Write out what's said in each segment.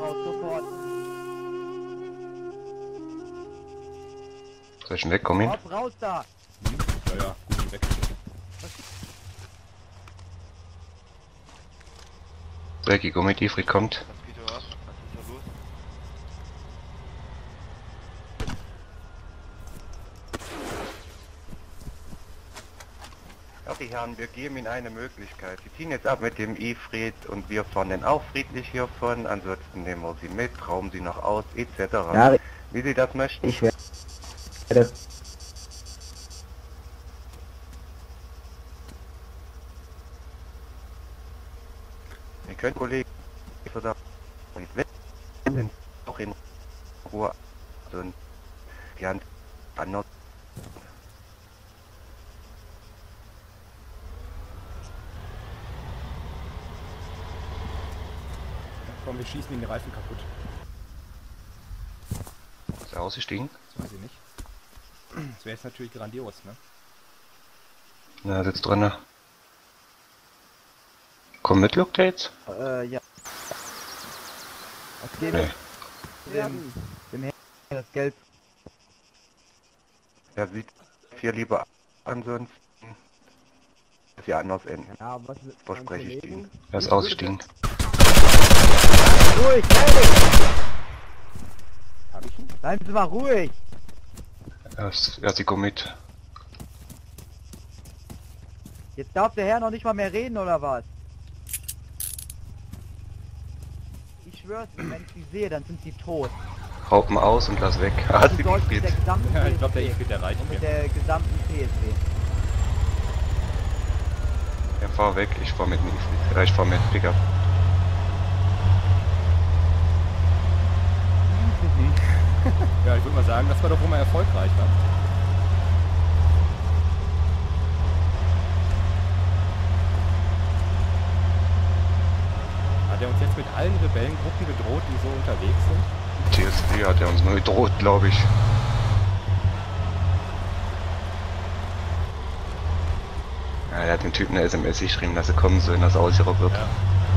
raus, sofort. Soll ich ihn wegkommen? Hopp, raus da! Ja, ja, gut, weg. Drecki, komm mit, Ifrit kommt. Was geht da ab? Was ist da los? Ja, die Herren, wir geben Ihnen eine Möglichkeit. Sie ziehen jetzt ab mit dem Ifrit und wir fahren dann auch friedlich hiervon. Ansonsten nehmen wir Sie mit, rauben Sie noch aus, etc. Ja, Wie Sie das möchten. ich werde... Ihr könnt Kollegen oder wenn auch in Ruhe und gern anders. Komm, wir schießen den Reifen kaputt. Ist er ausgestiegen? Das weiß ich nicht. Das wäre jetzt natürlich grandios, ne? Na, er sitzt drinne. Komm mit, Luke Tates? ja. Was geht Nee. dem Herrn das Geld? Er sieht hier lieber ansonsten, dass Sie anders enden. Ja, was mit Verspreche ich Ihnen. Er ist ausgestiegen. Ruhig, hey! Hab ich ihn? Bleiben Sie mal ruhig! Er ist die mit. Jetzt darf der Herr noch nicht mal mehr reden, oder was? Ich schwör's Ihnen, wenn ich Sie sehe, dann sind Sie tot. Raupen aus und lass weg. Ah, Also sie dort mit der Ifrit. gesamten Ja, ich glaube, der PSW. Ifrit erreicht Und mit mir. der gesamten PSW. Ja, fahr weg, ich fahr mit dem Ifrit. Ja, ich fahr mit Pickup. Ja, ich würde mal sagen, das war doch wohl mal erfolgreich, wa? Hat er uns jetzt mit allen Rebellengruppen gedroht, die so unterwegs sind? TSD hat er uns nur gedroht, glaube ich. Ja, er hat den Typen eine SMS geschrieben, dass er kommen soll, dass er ausgeraubt wird. Ja.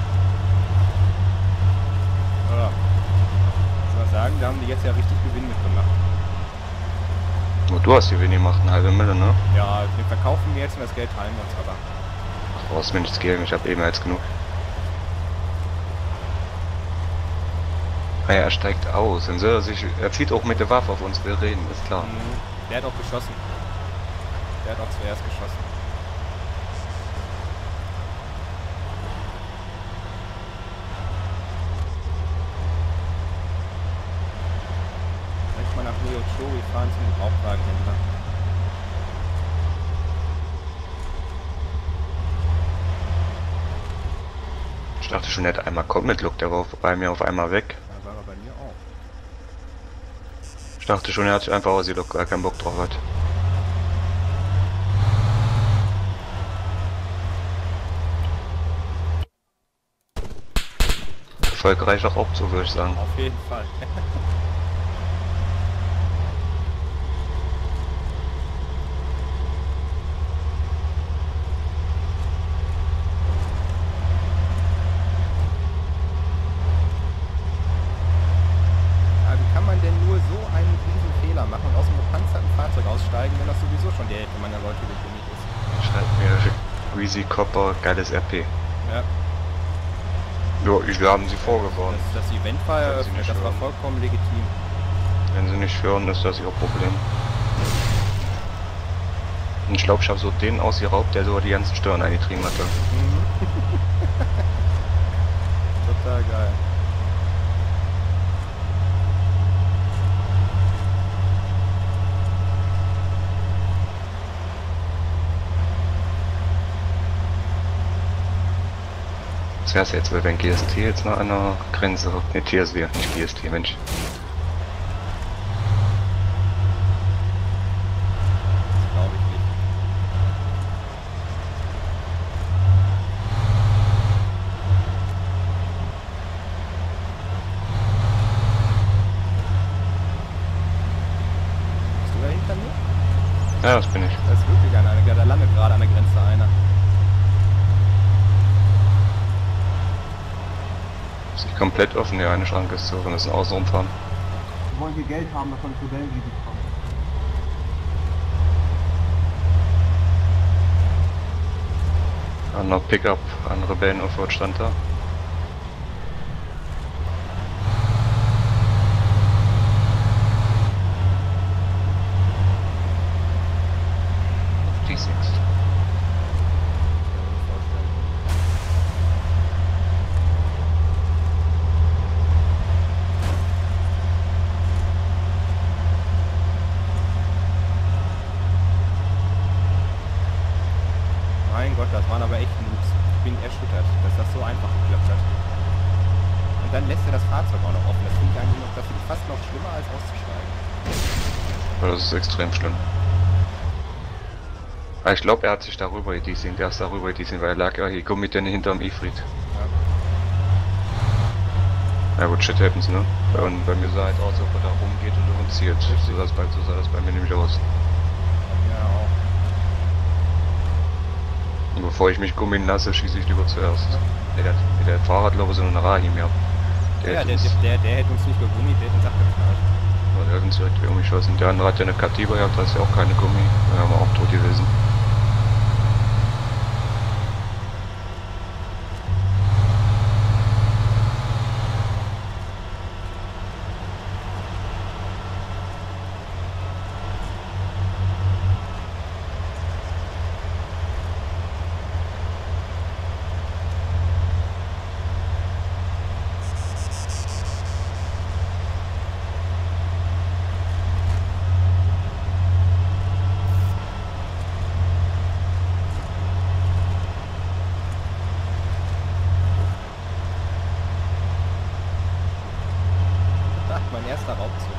Ja. Ich muss mal sagen, da haben die jetzt ja richtig Gewinn mitgemacht. Nur du hast Gewinn gemacht, eine halbe Mille, ne? Ja, den verkaufen wir jetzt und das Geld teilen wir uns aber. Ach, brauchst mir nichts geben, ich habe eben als genug. Ah ja, er steigt aus. Dann soll er zieht auch mit der Waffe auf uns, will reden, ist klar. Der hat auch geschossen. Der hat auch zuerst geschossen. Soll ich mal nach Ryochori fahren zum Gebrauchtwagenhändler? Ich dachte schon, er hätte einmal kommt mit Look, der war bei mir auf einmal weg. Da war er bei mir auch. Ich dachte schon, er hat sich einfach ausgelockt, gar keinen Bock drauf hat. Erfolgreich auch so, würde ich sagen. Auf jeden Fall. Ja, wie kann man denn nur so einen riesen Fehler machen und aus einem gepanzerten Fahrzeug aussteigen, wenn das sowieso schon die Hälfte meiner Leute gekündigt ist? Schreibt mir Greasy Copper, geiles RP. Ja, Ja, wir haben sie vorgewarnt. das Event war Können Sie eröffnet, nicht das war hören. vollkommen legitim. Wenn sie nicht hören, ist das ihr Problem. Und ich glaube, ich habe so den ausgeraubt, der so die ganzen Stirn eingetrieben hatte. Total geil. Das wär's jetzt, weil wenn GST jetzt mal an der Grenze, ne TSW, nicht GST, Mensch. Das glaube ich nicht. Bist du da hinter mir? Ja, das bin ich. Da ist wirklich einer, da landet gerade an der Grenze einer. Ich Komplett offen, ja, eine Schranke ist zu, wir müssen außen rumfahren. Wir wollen hier Geld haben, davon das Rebellengebiet kommt. Anderer Pickup, an Rebellen-Offroad stand da. Auf D6. Mein Gott, das waren aber echt Noobs. Ich bin erschüttert, dass das so einfach geklappt hat. Und dann lässt er das Fahrzeug auch noch offen. Das finde ich eigentlich noch, das finde ich fast noch schlimmer als auszusteigen. Das ist extrem schlimm. Aber ich glaube, er hat sich darüber gedieselt, der ist darüber gedieselt, weil er lag ja hier Gummi denn hinterm Ifrit. Ja gut, shit happens, ne? Und bei mir sah halt aus, ob er da rumgeht und uns zielt. So sah das bei mir nämlich aus. Ja, auch. Und bevor ich mich gummieren lasse, schieße ich lieber zuerst. Der Fahrrad, glaube ich, so eine Rahim, ja. Der hätte uns nicht gegummiert, der hätte den Sack geknallt. Der hat uns direkt irgendwie geschossen. Der andere hat ja eine Katiba gehabt, da ist ja auch keine Gummi. Da haben wir auch tot gewesen. Ach, mein erster Raubzug.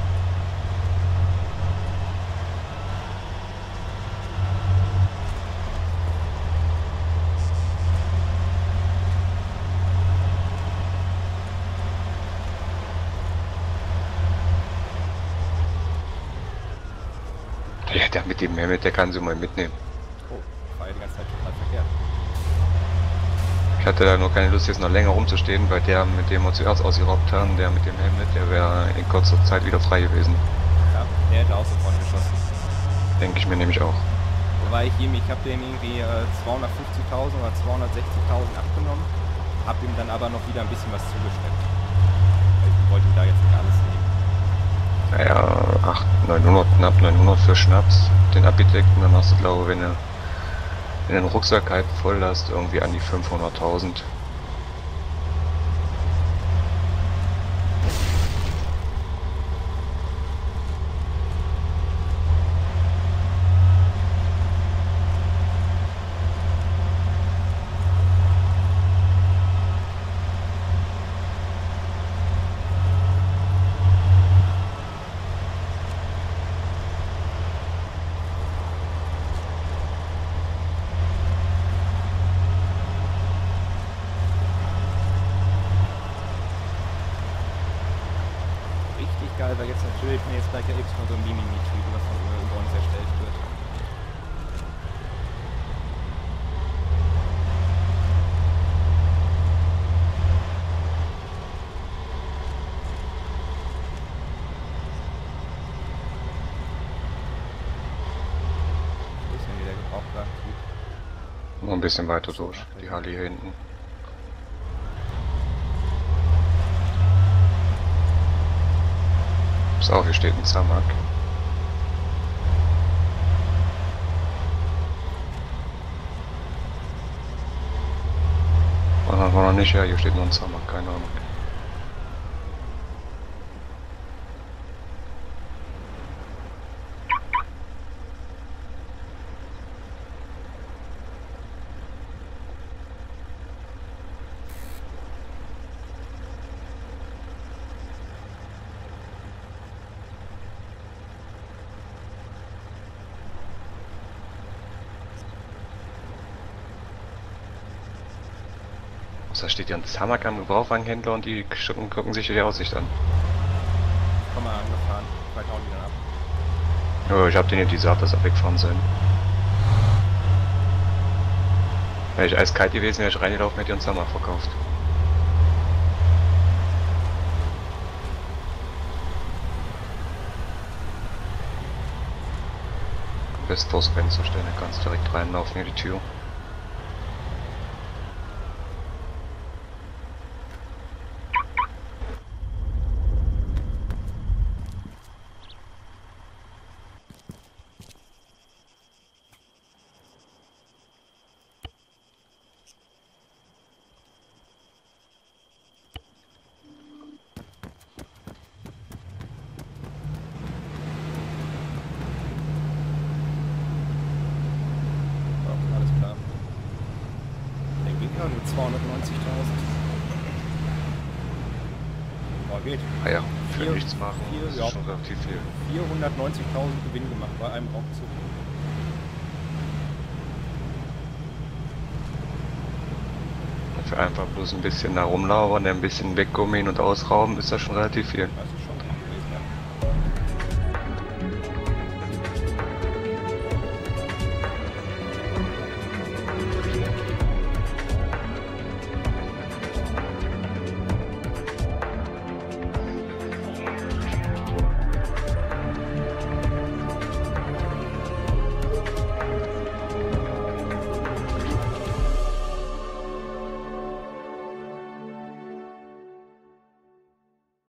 Ja, der mit dem Helmet, der kann sie mal mitnehmen. Oh, war ja die ganze Zeit total verkehrt. Ich hatte da nur keine Lust, jetzt noch länger rumzustehen, weil der, mit dem wir zuerst ausgeraubt haben, der mit dem Helmet, der wäre in kurzer Zeit wieder frei gewesen. Ja, der hätte auch sofort geschossen. Denke ich mir nämlich auch. Wobei ich habe dem irgendwie 250.000 oder 260.000 abgenommen, habe ihm dann aber noch wieder ein bisschen was zugesteckt. Ich wollte ihm da jetzt nicht alles nehmen. Naja, 900, knapp 900 für Schnaps, den abgedeckt, und dann hast du, glaube ich, wenn du den Rucksack halb voll hast, irgendwie an die 500.000. Richtig geil, weil jetzt natürlich mir jetzt gleich der X von so einem Mimimi-Tweet, was von über uns erstellt wird. Wo ist denn hier der Gebrauchtwagen-Typ? Noch ein bisschen weiter durch, die Halle hier hinten. Pass auf, hier steht ein Zamak. War noch nicht, ja, hier steht noch ein Zamak, keine Ahnung. Da steht ja ein Zamak am Gebrauchwagenhändler und die gucken sich die Aussicht an. Komm mal angefahren, bald hauen die dann ab. Ja, ich hab den hier gesagt, dass er wegfahren soll. Wäre ich eiskalt gewesen, wäre ich reingelaufen, hätte ich einen Zamak verkauft. Best vors Fenster stellen, dann kannst du direkt reinlaufen in die Tür. Alles klar. Der Gegner nur 290.000. Oh, geht. Ah ja, für Vier- nichts machen, vier- das ja. ist schon relativ viel. 490.000 Gewinn gemacht bei einem Raumzug. Für einfach bloß ein bisschen da rumlauern, ein bisschen weggummieren und ausrauben, ist das schon relativ viel. Das ist